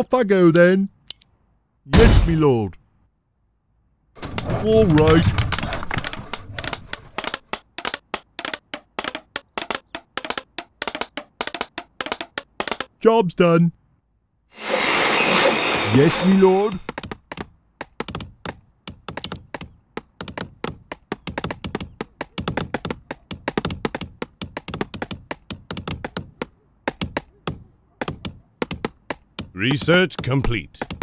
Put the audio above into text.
Off I go then. Yes, me lord. All right. Job's done. Yes, me lord. Research complete.